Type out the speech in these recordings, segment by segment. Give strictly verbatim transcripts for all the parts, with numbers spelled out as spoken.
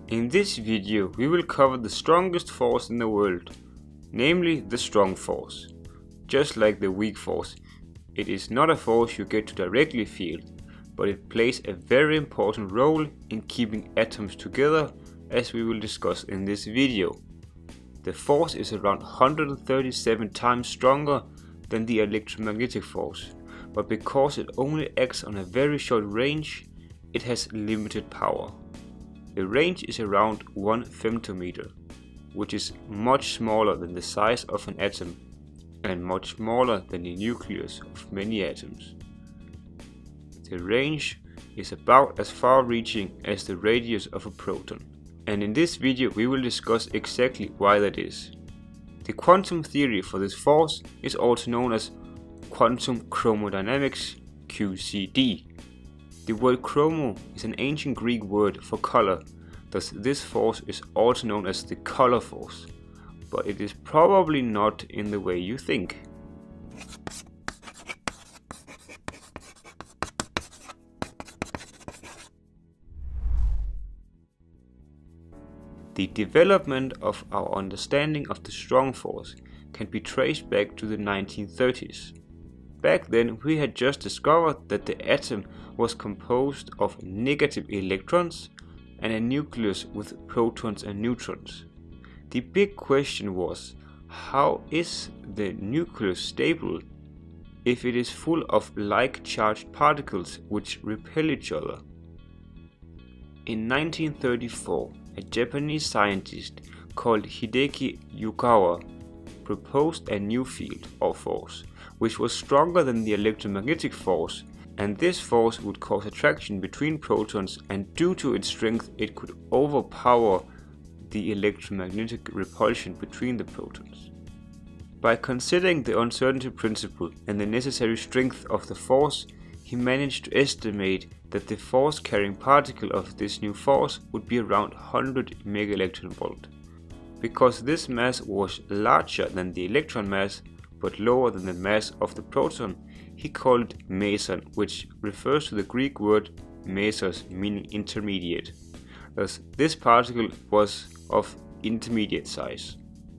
In this video we will cover the strongest force in the world, namely the strong force. Just like the weak force, it is not a force you get to directly feel, but it plays a very important role in keeping atoms together, as we will discuss in this video. The force is around one hundred thirty-seven times stronger than the electromagnetic force, but because it only acts on a very short range, it has limited power. The range is around one femtometer, which is much smaller than the size of an atom and much smaller than the nucleus of many atoms. The range is about as far-reaching as the radius of a proton, and in this video we will discuss exactly why that is. The quantum theory for this force is also known as Quantum Chromodynamics, Q C D. The word chromo is an ancient Greek word for color, thus this force is also known as the color force, but it is probably not in the way you think. The development of our understanding of the strong force can be traced back to the nineteen thirties. Back then we had just discovered that the atom was composed of negative electrons and a nucleus with protons and neutrons. The big question was, how is the nucleus stable if it is full of like-charged particles which repel each other? In nineteen thirty-four, a Japanese scientist called Hideki Yukawa proposed a new field or force which was stronger than the electromagnetic force, and this force would cause attraction between protons, and due to its strength it could overpower the electromagnetic repulsion between the protons. By considering the uncertainty principle and the necessary strength of the force, he managed to estimate that the force-carrying particle of this new force would be around one hundred megaelectron volt. Because this mass was larger than the electron mass but lower than the mass of the proton, he called it meson, which refers to the Greek word mesos, meaning intermediate. Thus, this particle was of intermediate size.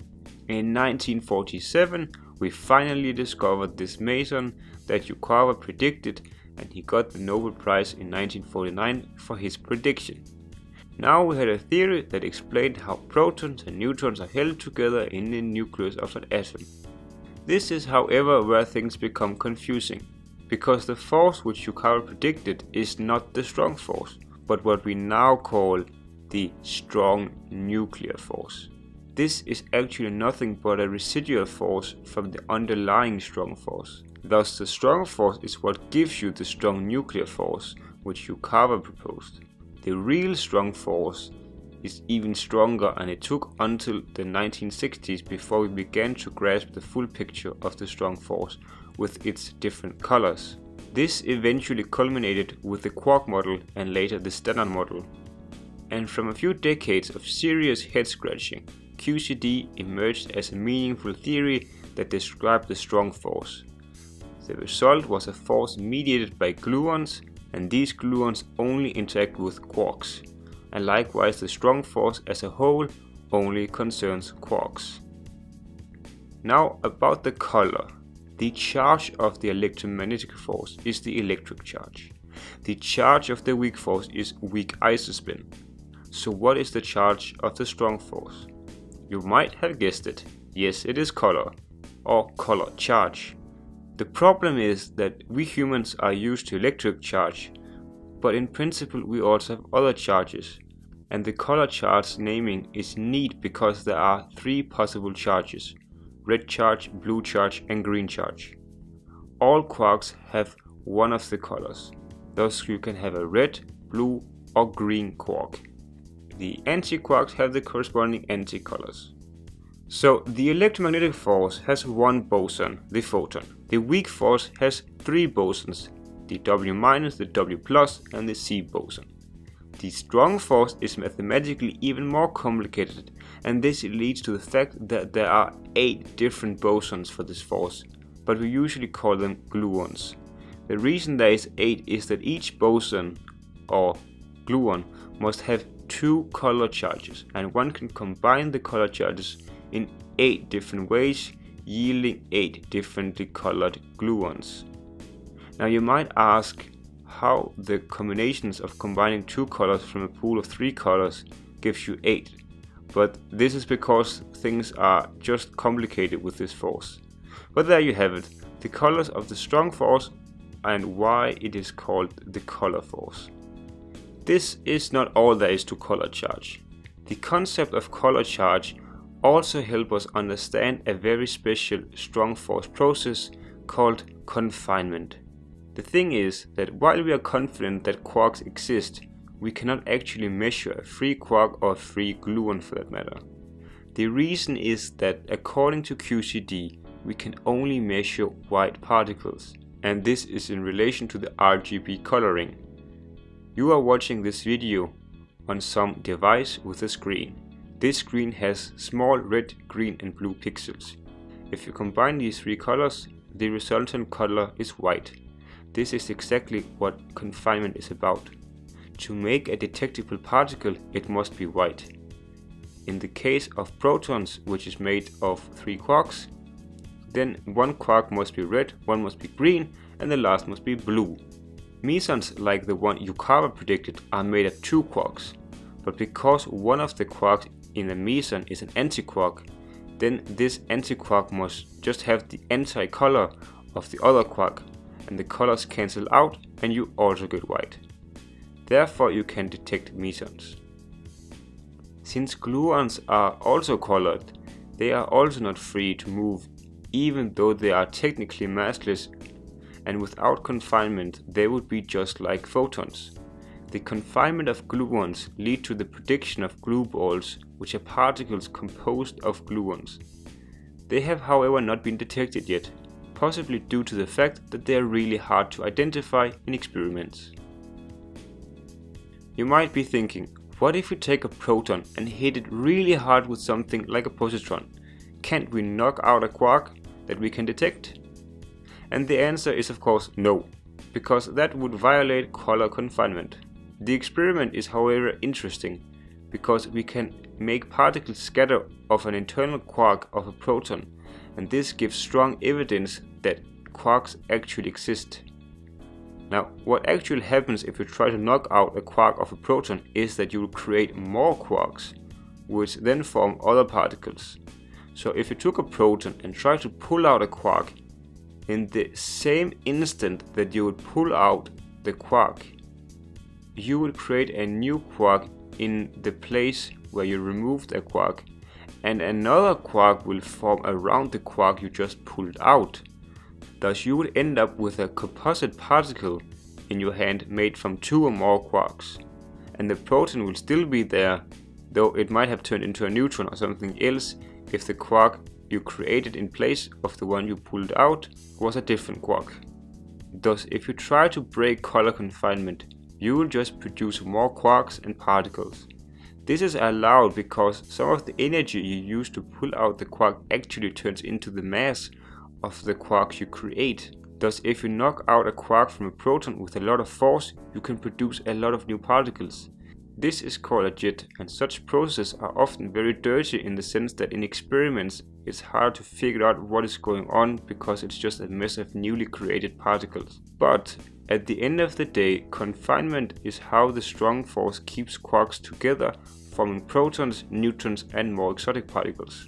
In nineteen forty-seven, we finally discovered this meson that Yukawa predicted, and he got the Nobel Prize in nineteen forty-nine for his prediction. Now we had a theory that explained how protons and neutrons are held together in the nucleus of an atom. This is, however, where things become confusing, because the force which Yukawa predicted is not the strong force, but what we now call the strong nuclear force. This is actually nothing but a residual force from the underlying strong force. Thus, the strong force is what gives you the strong nuclear force which Yukawa proposed. The real strong force is even stronger, and it took until the nineteen sixties before we began to grasp the full picture of the strong force with its different colors. This eventually culminated with the quark model and later the standard model. And from a few decades of serious head scratching, Q C D emerged as a meaningful theory that described the strong force. The result was a force mediated by gluons, and these gluons only interact with quarks, and likewise the strong force as a whole only concerns quarks. Now about the color. The charge of the electromagnetic force is the electric charge. The charge of the weak force is weak isospin. So what is the charge of the strong force? You might have guessed it. Yes, it is color, or color charge. The problem is that we humans are used to electric charge, but in principle we also have other charges, and the color charge naming is neat because there are three possible charges: red charge, blue charge and green charge. All quarks have one of the colors, thus you can have a red, blue or green quark. The antiquarks have the corresponding anti-colors. So the electromagnetic force has one boson, the photon. The weak force has three bosons, the W minus, the W plus and the C boson. The strong force is mathematically even more complicated, and this leads to the fact that there are eight different bosons for this force, but we usually call them gluons. The reason there is eight is that each boson or gluon must have two color charges, and one can combine the color charges in eight different ways, yielding eight differently colored gluons. Now you might ask how the combinations of combining two colors from a pool of three colors gives you eight, but this is because things are just complicated with this force. But there you have it, the colors of the strong force and why it is called the color force. This is not all there is to color charge. The concept of color charge also helps us understand a very special strong force process called confinement. The thing is that while we are confident that quarks exist, we cannot actually measure a free quark or a free gluon for that matter. The reason is that according to Q C D, we can only measure white particles, and this is in relation to the R G B coloring. You are watching this video on some device with a screen. This screen has small red, green and blue pixels. If you combine these three colors, the resultant color is white. This is exactly what confinement is about. To make a detectable particle, it must be white. In the case of protons, which is made of three quarks, then one quark must be red, one must be green, and the last must be blue. Mesons, like the one Yukawa predicted, are made of two quarks, but because one of the quarks in a meson is an antiquark, then this antiquark must just have the anti-color of the other quark, and the colors cancel out and you also get white. Therefore you can detect mesons. Since gluons are also colored, they are also not free to move, even though they are technically massless, and without confinement they would be just like photons. The confinement of gluons lead to the prediction of glue balls, which are particles composed of gluons. They have however not been detected yet, possibly due to the fact that they are really hard to identify in experiments. You might be thinking, what if we take a proton and hit it really hard with something like a positron? Can't we knock out a quark that we can detect? And the answer is of course no, because that would violate color confinement. The experiment is however interesting, because we can make particles scatter of an internal quark of a proton, and this gives strong evidence that quarks actually exist. Now, what actually happens if you try to knock out a quark of a proton is that you will create more quarks, which then form other particles. So if you took a proton and tried to pull out a quark, in the same instant that you would pull out the quark, you will create a new quark in the place where you removed a quark, and another quark will form around the quark you just pulled out. Thus you will end up with a composite particle in your hand made from two or more quarks, and the proton will still be there, though it might have turned into a neutron or something else if the quark you created in place of the one you pulled out was a different quark. Thus, if you try to break color confinement, you will just produce more quarks and particles. This is allowed because some of the energy you use to pull out the quark actually turns into the mass of the quarks you create. Thus, if you knock out a quark from a proton with a lot of force, you can produce a lot of new particles. This is called a jet, and such processes are often very dirty in the sense that in experiments it's hard to figure out what is going on because it's just a mess of newly created particles. But at the end of the day, confinement is how the strong force keeps quarks together, forming protons, neutrons and more exotic particles.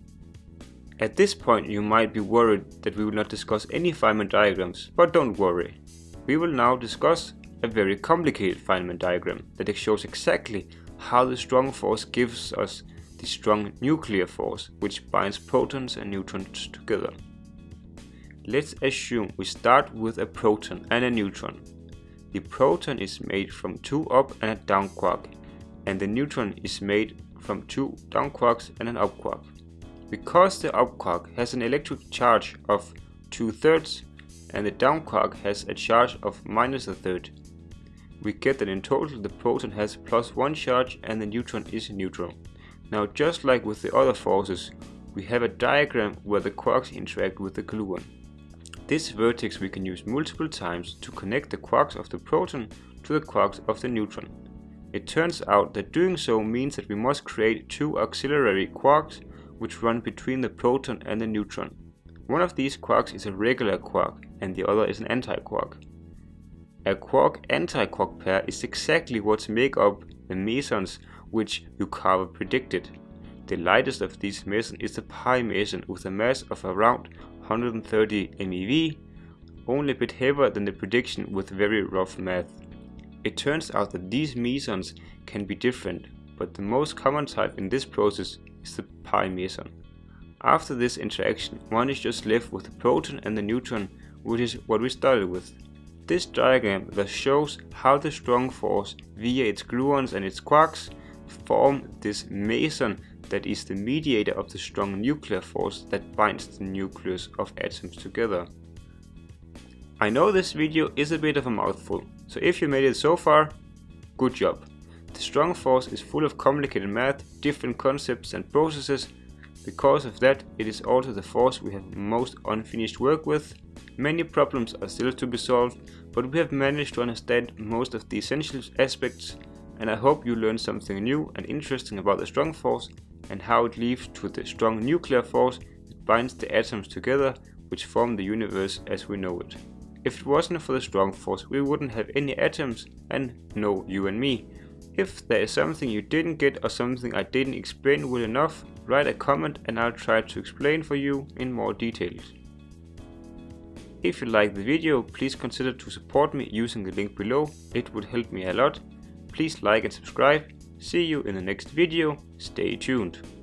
At this point you might be worried that we will not discuss any Feynman diagrams, but don't worry. We will now discuss a very complicated Feynman diagram that shows exactly how the strong force gives us the strong nuclear force, which binds protons and neutrons together. Let's assume we start with a proton and a neutron. The proton is made from two up and a down quark, and the neutron is made from two down quarks and an up quark. Because the up quark has an electric charge of two thirds and the down quark has a charge of minus a third, we get that in total the proton has plus one charge and the neutron is neutral. Now, just like with the other forces, we have a diagram where the quarks interact with the gluon. This vertex we can use multiple times to connect the quarks of the proton to the quarks of the neutron. It turns out that doing so means that we must create two auxiliary quarks which run between the proton and the neutron. One of these quarks is a regular quark and the other is an antiquark. A quark-antiquark pair is exactly what make up the mesons which Yukawa predicted. The lightest of these mesons is the pi meson with a mass of around one hundred thirty MeV, only a bit heavier than the prediction with very rough math. It turns out that these mesons can be different, but the most common type in this process is the pi meson. After this interaction, one is just left with the proton and the neutron, which is what we started with. This diagram thus shows how the strong force via its gluons and its quarks form this meson that is the mediator of the strong nuclear force that binds the nucleus of atoms together. I know this video is a bit of a mouthful, so if you made it so far, good job. The strong force is full of complicated math, different concepts and processes. Because of that, it is also the force we have most unfinished work with. Many problems are still to be solved, but we have managed to understand most of the essential aspects, and I hope you learned something new and interesting about the strong force and how it leads to the strong nuclear force that binds the atoms together, which form the universe as we know it. If it wasn't for the strong force, we wouldn't have any atoms and no you and me. If there is something you didn't get or something I didn't explain well enough, write a comment and I'll try to explain for you in more details. If you like the video, please consider to support me using the link below, it would help me a lot. Please like and subscribe. See you in the next video, stay tuned.